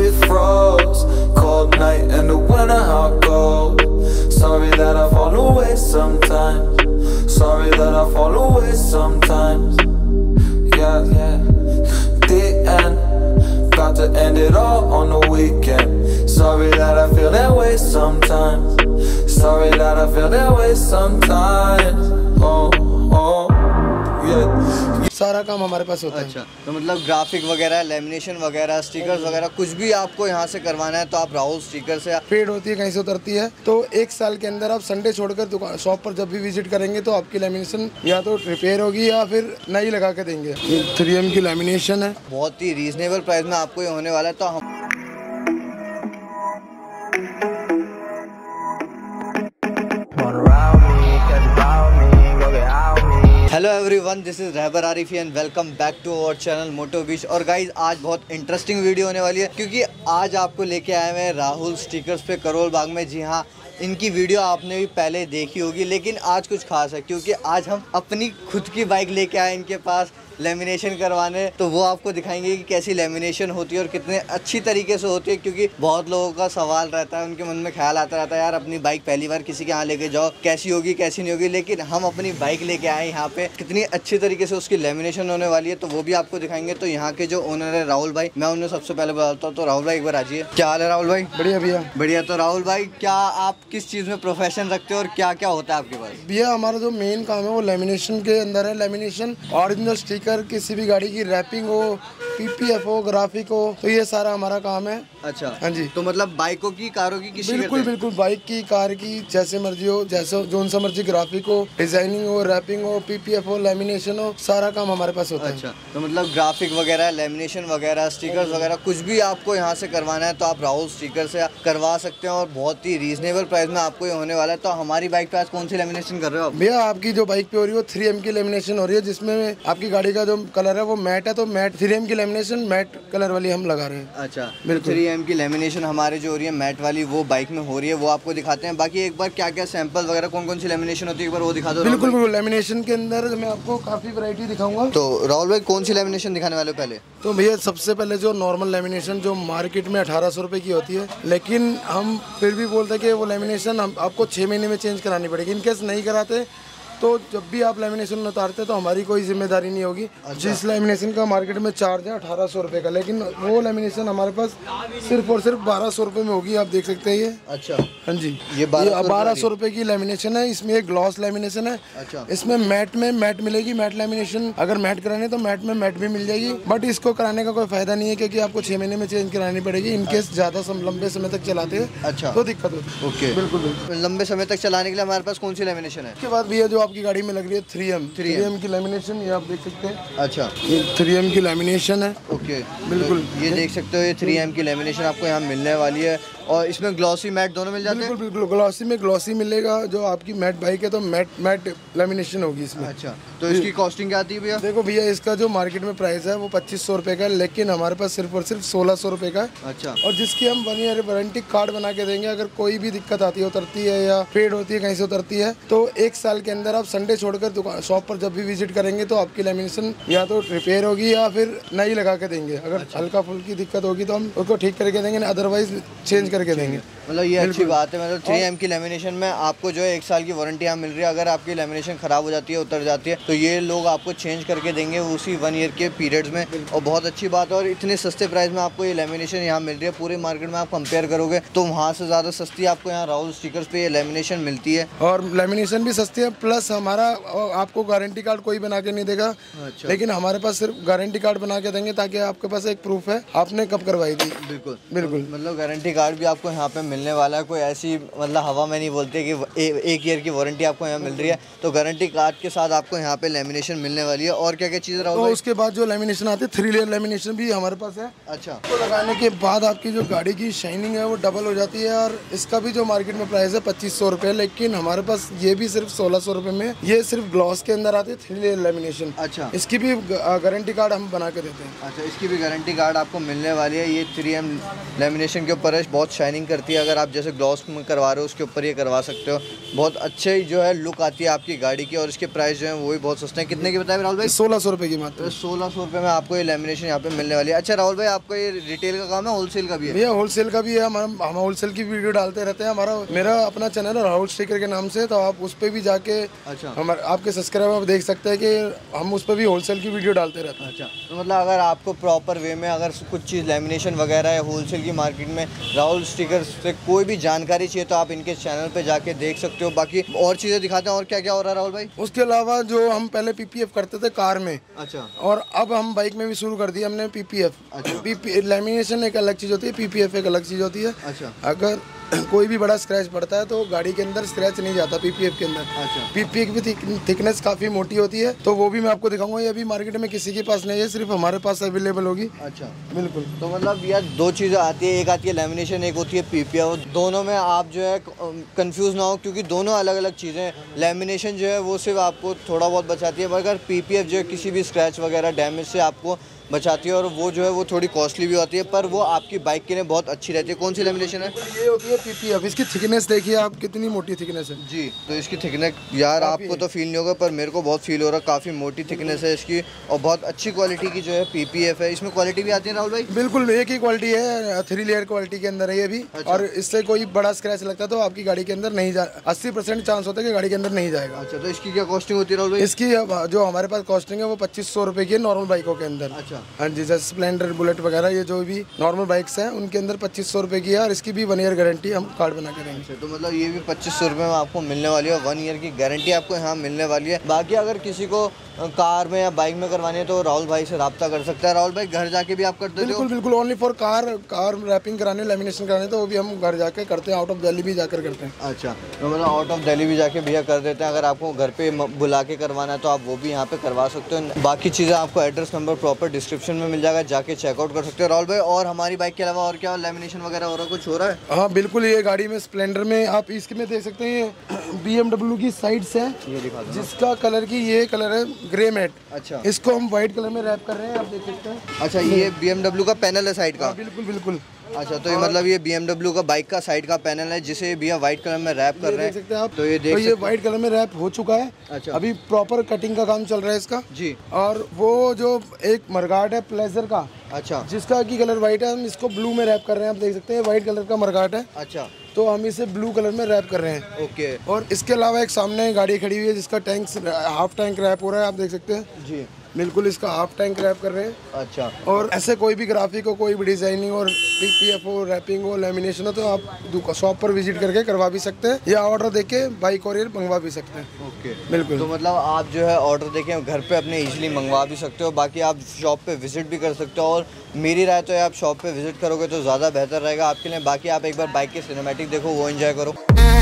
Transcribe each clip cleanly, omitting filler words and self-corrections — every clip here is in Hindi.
it froze. Cold night in the winter, how it goes. Sorry that I fall away sometimes. Sorry that I fall away sometimes. Yeah, the end. Got to end it all on the weekend. Sorry that I feel that way sometimes. Sorry that I feel that way sometimes. Oh, yeah. सारा काम हमारे पास होता है। अच्छा, तो मतलब ग्राफिक वगैरह, लेमिनेशन वगैरह, स्टिकर्स वगैरह कुछ भी आपको यहाँ से करवाना है तो आप राहुल स्टिकर से। फेड होती है, कहीं से उतरती है, तो एक साल के अंदर आप संडे छोड़कर दुकान शॉप पर जब भी विजिट करेंगे तो आपकी लेमिनेशन या तो रिपेयर होगी या फिर नई लगा के देंगे। 3M की लेमिनेशन है, बहुत ही रीजनेबल प्राइस में आपको ये होने वाला है। तो हम hello everyone, this is Rahbar Arifi and welcome back to our channel moto beach. और गाइज आज बहुत इंटरेस्टिंग वीडियो होने वाली है क्योंकि आज आपको लेके आए हैं राहुल स्टिकर्स पे करोल बाग में। जी हाँ, इनकी वीडियो आपने भी पहले देखी होगी, लेकिन आज कुछ खास है क्योंकि आज हम अपनी खुद की बाइक लेके आए इनके पास लेमिनेशन करवाने। तो वो आपको दिखाएंगे कि कैसी लेमिनेशन होती है और कितने अच्छी तरीके से होती है, क्योंकि बहुत लोगों का सवाल रहता है, उनके मन में ख्याल आता रहता है यार अपनी बाइक पहली बार किसी के यहाँ लेके जाओ, कैसी होगी कैसी नहीं होगी। लेकिन हम अपनी बाइक लेके आए यहाँ पे, कितनी अच्छी तरीके से उसकी लेमिनेशन होने वाली है, तो वो भी आपको दिखाएंगे। तो यहाँ के जो ओनर है राहुल भाई, मैं उन्हें सबसे पहले बताता हूँ। तो राहुल भाई एक बार आजिए। क्या हाल है राहुल भाई? बढ़िया भैया। बढ़िया। तो राहुल भाई, क्या आप किस चीज़ में प्रोफेशन रखते हो और क्या क्या होता है आपके पास? भैया हमारा जो मेन काम है वो लेमिनेशन के अंदर है। लेमिनेशन, ओरिजिनल स्टिकर, किसी भी गाड़ी की रैपिंग हो, PPF हो, ग्राफिक हो, तो ये सारा हमारा काम है। अच्छा, हाँ जी। तो मतलब बाइकों की, कारों की, किसी बिल्कुल बिल्कुल, बाइक की, कार की, जैसे मर्जी हो, जैसे जो सा मर्जी ग्राफिक हो, डिजाइनिंग हो, रैपिंग हो, PPF हो, लेमिनेशन हो, सारा काम हमारे पास होता है। अच्छा, तो मतलब ग्राफिक वगैरह, लेमिनेशन वगैरह, स्टिकर्स वगैरह कुछ भी आपको यहाँ से करवाना है तो आप राहुल स्टिकर से करवा सकते हैं और बहुत ही रीजनेबल प्राइस में आपको ये होने वाला है। तो हमारी बाइक पे आज कौन सी लेमिनेशन कर रहे हो आप? भैया आपकी जो बाइक पे हो रही है वो 3M की लेमिनेशन हो रही है, जिसमें आपकी गाड़ी का जो कलर है वो मैट है, तो मैट 3M की लेमिनेशन मैट कलर वाली हम लगा रहे हैं। अच्छा, बिल्कुल। 3M की लेमिनेशन हमारे जो हो रही है मैट वाली, वो बाइक में हो रही है, वो आपको दिखाते हैं। बाकी एक बार क्या क्या सैंपल वगैरह कौन कौन सी लेमिनेशन होती है एक बार वो दिखा दो। बिल्कुल बिल्कुल, लेमिनेशन के अंदर मैं आपको काफी वैरायटी दिखाऊंगा। तो राहुल भाई कौन सी लेमिनेशन दिखाने वाले हो पहले? तो भैया सबसे पहले जो नॉर्मल लेमिनेशन जो मार्केट में 1800 रुपये की होती है, लेकिन हम फिर भी बोलते हैं कि वो लेमिनेशन हम आपको 6 महीने में चेंज करानी पड़ेगी। इनकेस नहीं कराते तो जब भी आप लेमिनेशन उतारते तो हमारी कोई जिम्मेदारी नहीं होगी। अच्छा। जिस लेमिनेशन का मार्केट में चार्ज है 1800 रुपये का, लेकिन वो लेमिनेशन हमारे पास सिर्फ और सिर्फ 1200 रुपये में होगी। आप देख सकते हैं ये। अच्छा, हाँ जी, ये 1200 रुपये की लेमिनेशन है। इसमें एक ग्लॉस लेमिनेशन है। अच्छा, इसमें मैट में मैट मिलेगी, मैट लेमिनेशन। अगर मैट कराने तो मैट में मैट भी मिल जाएगी, बट इसको कराने का कोई फायदा नहीं है क्योंकि आपको 6 महीने में चेंज करानी पड़ेगी। इनकेस ज्यादा लंबे समय तक चलाते हैं अच्छा तो दिक्कत होती है। ओके, बिल्कुल। लंबे समय तक चलाने के लिए हमारे पास कौन सी लेमिनेशन है? उसके बाद भैया जो आपकी गाड़ी में लग रही है 3M की लेमिनेशन, ये आप देख सकते हैं। अच्छा, ये 3M की लेमिनेशन है। ओके, बिल्कुल। तो ये देख सकते हो, ये 3M की लेमिनेशन आपको यहाँ मिलने वाली है और इसमें ग्लॉसी मैट दोनों मिल जाते हैं। बिल्कुल बिल्कुल, ग्लॉसी में ग्लॉसी मिलेगा। जो आपकी मैट बाइक है तो मैट लेमिनेशन होगी इसमें। अच्छा, तो इसकी कॉस्टिंग क्या आती है भैया? देखो भैया, इसका जो मार्केट में प्राइस है वो 2500 रुपये का है, लेकिन हमारे पास सिर्फ और सिर्फ 1600 रुपये का है। अच्छा, और जिसकी हम 1 ईयर वारंटी कार्ड बना के देंगे। अगर कोई भी दिक्कत आती है, उतरती है या फेड होती है, कहीं से उतरती है, तो एक साल के अंदर आप संडे छोड़कर दुकान शॉप पर जब भी विजिट करेंगे तो आपकी लेमिनेशन या तो रिपेयर होगी या फिर नई लगा के देंगे। अगर हल्का फुल्की दिक्कत होगी तो हम उसको ठीक करके देंगे, अदरवाइज चेंज करके देंगे। मतलब ये अच्छी बात है। मतलब 3M की लेमिनेशन में आपको जो है 1 साल की वारंटी यहाँ मिल रही है। अगर आपकी लेमिनेशन खराब हो जाती है, उतर जाती है, तो ये लोग आपको चेंज करके देंगे उसी 1 ईयर के पीरियड्स में। और बहुत अच्छी बात है, और इतने सस्ते प्राइस में आपको ये लेमिनेशन यहाँ मिल रही है। पूरे मार्केट में आप कंपेयर करोगे तो वहाँ से ज़्यादा सस्ती आपको यहाँ राहुल स्टिकर्स पे ये लेमिनेशन मिलती है। और लेमिनेशन भी सस्ती है, प्लस हमारा आपको गारंटी कार्ड कोई बना के नहीं देगा। अच्छा। लेकिन हमारे पास सिर्फ गारंटी कार्ड बना के देंगे ताकि आपके पास एक प्रूफ है आपने कब करवाई थी। बिल्कुल बिल्कुल, मतलब गारंटी कार्ड भी आपको यहाँ पे मिलने वाला है। कोई ऐसी मतलब हवा में नहीं बोलते कि 1 ईयर की वारंटी आपको यहाँ मिल रही है, तो गारंटी कार्ड के साथ आपको यहाँ पे लेमिनेशन मिलने वाली है। और क्या क्या चीज़ रहा? तो उसके बाद जो लेमिनेशन आती है 3 लेयर लेमिनेशन भी हमारे पास है। अच्छा, तो लगाने के बाद आपकी जो गाड़ी की शाइनिंग है वो डबल हो जाती है। और इसका भी जो मार्केट में प्राइस है 2500 रुपये, लेकिन हमारे पास ये भी सिर्फ 1600 रुपये में। ये सिर्फ ग्लॉस के अंदर आती है 3 लेयर लेमिनेशन। अच्छा, इसकी भी गारंटी कार्ड हम बना के देते हैं। अच्छा, इसकी भी गारंटी कार्ड आपको मिलने वाली है। ये 3M लेमिनेशन के ऊपर है, बहुत बहुत शाइनिंग करती है। अगर आप जैसे ग्लॉस में करवा रहे हो उसके ऊपर ये करवा सकते हो। बहुत अच्छे जो है लुक आती है आपकी गाड़ी की। और इसके प्राइस जो है वो भी बहुत सस्ते हैं। कितने के बताए राहुल भाई? 1600 रुपये की मात्र। 1600 रुपये में आपको ये लेमिनेशन यहाँ पे मिलने वाली है। अच्छा राहुल भाई, आपका ये रिटेल का काम है, होलसेल का भी है? भैया होलसेल का भी है, हम होलसेल की वीडियो डालते रहते हैं। मेरा अपना चैनल है राहुल स्टिकर के नाम से, तो आप उस पर भी जाके अच्छा आपके सब्सक्राइबर देख सकते हैं कि हम उस पर भी होलसेल की वीडियो डालते रहते हैं। अच्छा, तो मतलब अगर आपको प्रॉपर वे में अगर कुछ चीज़ लेमिनेशन वगैरह है होलसेल की मार्केट में राहुल स्टिकर से कोई भी जानकारी चाहिए तो आप इनके चैनल पे जाके देख सकते हो। बाकी और चीज़ें दिखाते हैं और क्या क्या हो रहा है राहुल भाई? उसके अलावा जो हम पहले पीपीएफ करते थे कार में, अच्छा, और अब हम बाइक में भी शुरू कर दिया हमने पीपीएफ। अच्छा, लेमिनेशन एक अलग चीज़ होती है, पीपीएफ एक अलग चीज़ होती है। अच्छा, अगर कोई भी बड़ा स्क्रैच पड़ता है तो गाड़ी के अंदर स्क्रैच नहीं जाता पीपीएफ के अंदर। अच्छा, पीपीएफ की थिकनेस काफ़ी मोटी होती है, तो वो भी मैं आपको दिखाऊंगा। ये अभी मार्केट में किसी के पास नहीं है, सिर्फ हमारे पास अवेलेबल होगी। अच्छा, बिल्कुल। तो मतलब यार दो चीज़ें आती है, एक आती है लेमिनेशन, एक होती है पीपीएफ। दोनों में आप जो है कंफ्यूज ना हो, क्योंकि दोनों अलग अलग चीज़ें। लेमिनेशन जो है वो सिर्फ आपको थोड़ा बहुत बचाती है, मगर पीपीएफ जो है किसी भी स्क्रैच वगैरह डैमेज से आपको बचाती है। और वो जो है वो थोड़ी कॉस्टली भी होती है, पर वो आपकी बाइक के लिए बहुत अच्छी रहती है। कौन सी लेमिनेशन है? ये होती है पीपीएफ। इसकी थिकनेस देखिए आप, कितनी मोटी थिकनेस है जी। तो इसकी थिकनेस यार आपको तो फील नहीं होगा, पर मेरे को बहुत फील हो रहा है। काफ़ी मोटी थिकनेस है इसकी और बहुत अच्छी क्वालिटी की जो है पीपीएफ है। इसमें क्वालिटी भी आती है राहुल भाई? बिल्कुल एक ही क्वालिटी है, 3 लेयर क्वालिटी के अंदर है ये भी। अच्छा। और इससे कोई बड़ा स्क्रैच लगता है तो आपकी गाड़ी के अंदर नहीं 80% चांस होता है कि गाड़ी के अंदर नहीं जाएगा। अच्छा, तो इसकी क्या कॉस्टिंग होती है राहुल भाई? इसकी जो हमारे पास कॉस्टिंग है वो 2500 रुपये की है नॉर्मल बाइकों के अंदर। अच्छा, हाँ जी, जैसे स्प्लेंडर, बुलेट वगैरह ये जो भी नॉर्मल बाइक्स हैं उनके अंदर 2500 रुपये की है। और इसकी भी 1 ईयर गारंटी हम कार्ड बना के देंगे। तो मतलब ये भी 2500 रुपये में आपको मिलने वाली है। 1 ईयर की गारंटी आपको यहाँ मिलने वाली है। बाकी अगर किसी को कार में या बाइक में करवानी है तो राहुल भाई से रब्ता कर सकता है। राहुल भाई घर जाके भी आप कर देते हो? बिल्कुल बिल्कुल, ओनली फॉर कार रैपिंग कराने, लेमिनेशन कराने तो वो भी हम घर जाके करते हैं, आउट ऑफ दिल्ली भी जाकर करते हैं। अच्छा, तो मतलब आउट ऑफ दिल्ली भी जाके भैया कर देते हैं। अगर आपको घर पे बुला के करवाना है तो आप वो भी यहाँ पे करवा सकते हो। बाकी चीज़ें आपको एड्रेस नंबर प्रॉपर डिस्क्रिप्शन में मिल जाएगा, जाके चेकआउट कर सकते हो। राहुल भाई, और हमारी बाइक के अलावा और क्या लेमिनेशन वगैरह हो रहा है, कुछ हो रहा है? हाँ बिल्कुल, ये गाड़ी में स्प्लेंडर में आप इसमें देख सकते हैं, ये BMW की साइड्स है, ये दिखा दो। जिसका कलर की ये कलर है ग्रे मैट। अच्छा, इसको हम व्हाइट कलर में रैप कर रहे हैं, आप देख सकते हैं। अच्छा, ये BMW का पैनल है साइड का? बिल्कुल बिल्कुल। अच्छा, तो ये मतलब ये BMW का बाइक का साइड का पैनल है जिसे भैया व्हाइट कलर में रैप कर रहे हैं। देख सकते हैं आप, तो ये देख ये व्हाइट कलर में रैप हो चुका है। अच्छा, अभी प्रॉपर कटिंग का काम चल रहा है इसका जी। और वो जो एक मरगाट है प्लेजर का, अच्छा, जिसका की कलर व्हाइट है, हम इसको ब्लू में रैप कर रहे हैं। आप देख सकते हैं व्हाइट कलर का मरगाट है, अच्छा, तो हम इसे ब्लू कलर में रैप कर रहे हैं। ओके। और इसके अलावा एक सामने गाड़ी खड़ी हुई है जिसका टैंक हाफ टैंक रैप हो रहा है, आप देख सकते हैं जी। बिल्कुल, इसका हाफ टैंक रैप कर रहे हैं। अच्छा, और ऐसे कोई भी ग्राफिक हो, कोई भी डिजाइनिंग और पीपीएफ हो, रैपिंग हो, लेमिनेशन हो, तो आप शॉप पर विजिट करके करवा भी सकते हैं या ऑर्डर देके बाई कोरियर मंगवा भी सकते हैं। ओके, बिल्कुल। तो मतलब आप जो है ऑर्डर देके घर पे अपने इजीली मंगवा भी सकते हो। बाकी आप शॉप पे विजिट भी कर सकते हो, और मेरी राय तो है आप शॉप पे विजिट करोगे तो ज़्यादा बेहतर रहेगा आपके लिए। बाकी आप एक बार बाइक के सिनेमैटिक देखो, वो एंजॉय करो।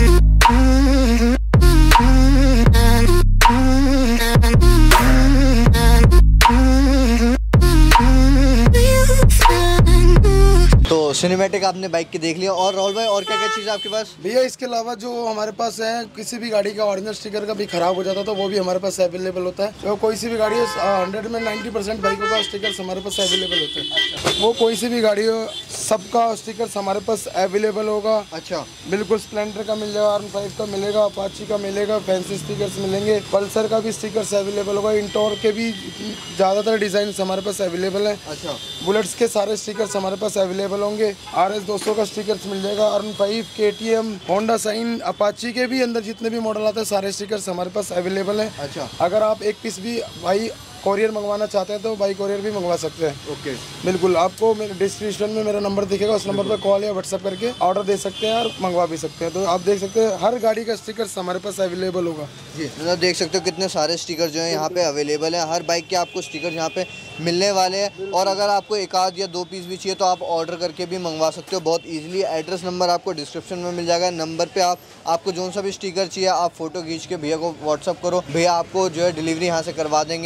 तो सिनेमैटिक आपने बाइक की देख लिया। और राहुल भाई, और क्या क्या चीज़ है आपके पास? भैया इसके अलावा जो हमारे पास है, किसी भी गाड़ी का ओरिजिनल स्टिकर का भी खराब हो जाता है तो वो भी हमारे पास अवेलेबल होता है। तो कोई सी भी गाड़ी 100 में 90% बाइकों का स्टिकर हमारे पास अवेलेबल होता है। वो कोई सी भी गाड़ी हो, सबका स्टिकर हमारे पास अवेलेबल होगा। अच्छा, बिल्कुल, स्प्लेंडर का मिल जाएगा, R5 का मिलेगा, अपाची का मिलेगा, फैंसी स्टिकर्स मिलेंगे, पल्सर का भी स्टिकर्स अवेलेबल होगा, इंटोर के भी ज़्यादातर डिज़ाइन हमारे पास अवेलेबल है। अच्छा, बुलेट्स के सारे स्टिकर्स हमारे पास अवेलेबल होंगे। RS 200 का स्टिकर्स मिल जाएगा, R5, KTM, Honda sign, Apache के भी अंदर जितने भी मॉडल आते हैं सारे स्टिकर्स हमारे पास अवेलेबल हैं। अच्छा, अगर आप एक पीस भी भाई कोरियर मंगवाना चाहते हैं तो बाई कोरियर भी मंगवा सकते हैं। ओके, बिल्कुल, आपको मेरे डिस्क्रिप्शन में मेरा नंबर दिखेगा, उस नंबर पर कॉल या व्हाट्सएप करके ऑर्डर दे सकते हैं और मंगवा भी सकते हैं। तो आप देख सकते हैं हर गाड़ी का स्टिकर हमारे पास अवेलेबल होगा जी। मतलब देख सकते हो कितने सारे स्टिकर जो हैं यहाँ पे अवेलेबल हैं। हर बाइक के आपको स्टिकर यहाँ पे मिलने वाले हैं। और अगर आपको एक आध या 2 पीस भी चाहिए तो आप ऑर्डर करके भी मंगवा सकते हो बहुत ईजिली। एड्रेस नंबर आपको डिस्क्रिप्शन में मिल जाएगा। नंबर पे आपको जो सा भी स्टिकर चाहिए आप फोटो खींच के भैया को व्हाट्सअप करो, भैया आपको जो है डिलीवरी यहाँ से करवा देंगे। और बाकी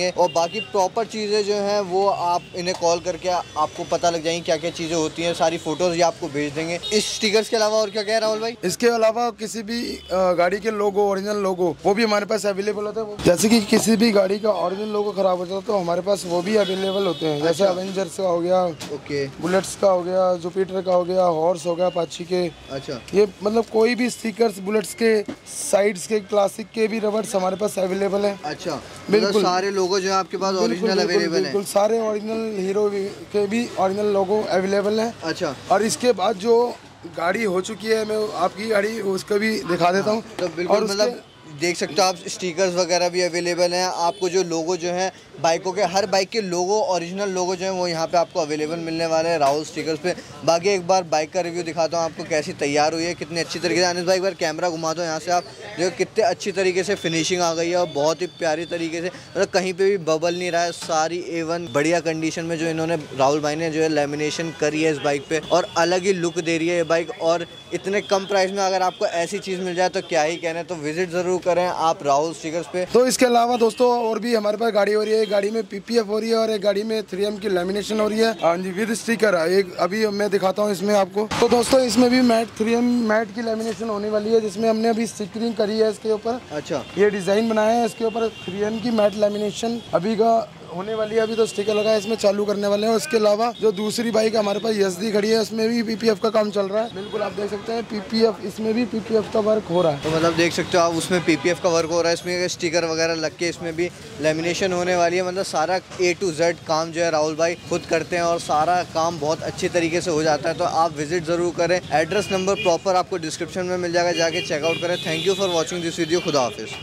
बाकी प्रॉपर चीज़ें जो हैं वो आप इन्हें कॉल करके आपको पता लग जाएंगी क्या क्या चीज़ें होती हैं। सारी फोटोज़ ये आपको भेज देंगे। इस स्टिकर्स के अलावा और क्या कह राहुल भाई? इसके अलावा किसी भी गाड़ी के लोगो, ओरिजिनल लोगो वो भी हमारे पास अवेलेबल होता है। जैसे कि किसी भी गाड़ी का ओरिजिनल लोगो खराब हो जाता है तो हमारे पास वो भी अवेलेबल होते हैं। जैसे एवेंजर्स का हो गया, ओके, बुलेट्स का हो गया, जुपिटर का हो गया, हॉर्स हो गया, अपाची के। अच्छा, ये मतलब कोई भी स्टिकर्स बुलेट्स के, साइड्स के, क्लासिक के भी रबर्स हमारे पास अवेलेबल है। अच्छा, बिल्कुल सारे लोगो जो है आपके पास ओरिजिनल अवेलेबल है? सारे ओरिजिनल हीरो के भी ओरिजिनल लोगो अवेलेबल है। अच्छा, और इसके बाद जो गाड़ी हो चुकी है, मैं आपकी गाड़ी उसको भी दिखा देता हूँ। तो बिल्कुल मतलब देख सकते हो आप, स्टिकर्स वगैरह भी अवेलेबल हैं। आपको जो लोगो जो है बाइकों के, हर बाइक के लोगो, ओरिजिनल लोगो जो है वो यहाँ पे आपको अवेलेबल मिलने वाले हैं राहुल स्टिकर्स पे। बाकी एक बार बाइक का रिव्यू दिखाता हूँ आपको कैसी तैयार हुई है, कितनी अच्छी तरीके से। अनिस भाई एक बार कैमरा घुमा दो यहाँ से, आप जो कितने अच्छी तरीके से फिनिशिंग आ गई है और बहुत ही प्यारी तरीके से, मतलब कहीं पर भी बबल नहीं रहा है। सारी A1 बढ़िया कंडीशन में जो इन्होंने राहुल भाई ने जो है लेमिनेशन करी है इस बाइक पे, और अलग ही लुक दे रही है ये बाइक। और इतने कम प्राइस में अगर आपको ऐसी चीज़ मिल जाए तो क्या ही कहना। तो विजिट ज़रूर करें आप राहुल स्टिकर्स पे। तो इसके अलावा दोस्तों और भी हमारे पास गाड़ी हो रही है। एक गाड़ी में PPF हो रही है और एक गाड़ी में 3M की लेमिनेशन हो रही है। हाँ जी, विद स्टिकर है। एक अभी मैं दिखाता हूँ इसमें आपको। तो दोस्तों इसमें भी 3M मैट की लेमिनेशन होने वाली है, जिसमें हमने अभी स्टिकरिंग करी है इसके ऊपर। अच्छा, ये डिज़ाइन बनाया है इसके ऊपर। 3M की मैट लेमिनेशन अभी का होने वाली है। अभी तो स्टिकर लगा है, इसमें चालू करने वाले हैं। उसके अलावा जो दूसरी बाइक हमारे पास YSD खड़ी है, उसमें भी PPF का काम चल रहा है। बिल्कुल आप देख सकते हैं PPF, इसमें भी PPF का वर्क हो रहा है। तो मतलब देख सकते हो आप, उसमें PPF का वर्क हो रहा है, इसमें स्टिकर वगैरह लग के इसमें भी लेमिनेशन होने वाली है। मतलब सारा A to Z काम जो है राहुल भाई खुद करते हैं और सारा काम बहुत अच्छी तरीके से हो जाता है। तो आप विजिट ज़रूर करें। एड्रेस नंबर प्रॉपर आपको डिस्क्रिप्शन में मिल जाएगा, जाके चेकआउट करें। Thank you for watching this video. खुदा हाफिज़।